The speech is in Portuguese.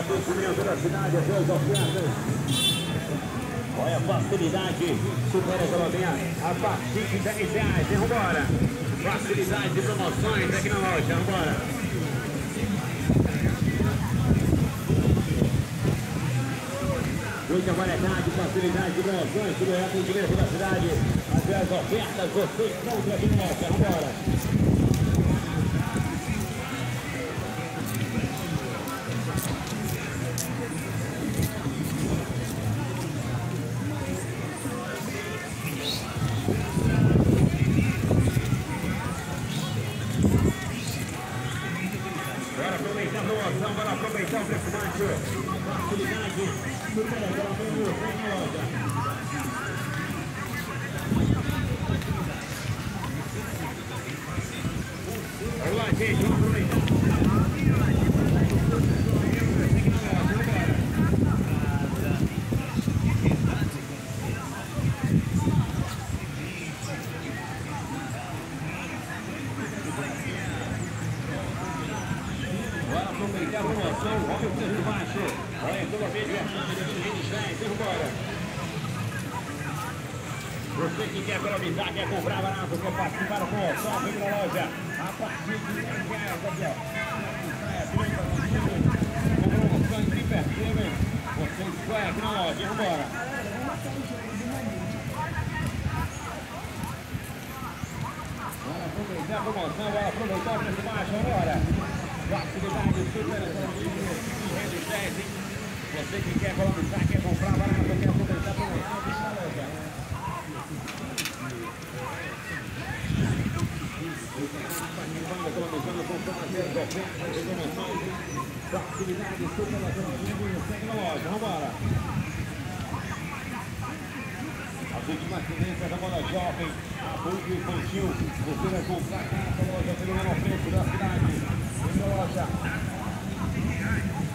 Atendimento da cidade, as suas ofertas. Olha a facilidade, super economia, a partir de R$10. Vambora. Facilidade de promoções aqui na loja, vambora. Muita variedade, facilidade de promoções, tudo é atendimento da cidade. As ofertas, você encontra aqui na loja, vambora. Bora aproveitar o preço baixo. Facilidade, super economia, vem na loja. Vamos lá, gente, vamos aproveitar. Aproveitar a promoção, olha o preço baixo. Olha toda vez que vem embora. Você que quer economizar, quer comprar barato, quer participar da promoção, vem pra loja. A partir de R$10, aqui ó. Com promoção imperdível, você escolhe aqui na loja, vem embora. Bora aproveitar a promoção, bora aproveitar o preço baixo, vambora. Facilidade, super economia, R$10. Você que quer economizar, quer comprar barato, quer aproveitar a promoção, vem na loja. Participando, economizando, comprando as ofertas, promoções. Facilidade, super economia, segue na loja, vambora. As últimas tendências da moda jovem, adulto e infantil. Você vai comprar aqui na loja pelo menor preço da cidade. Vem na loja.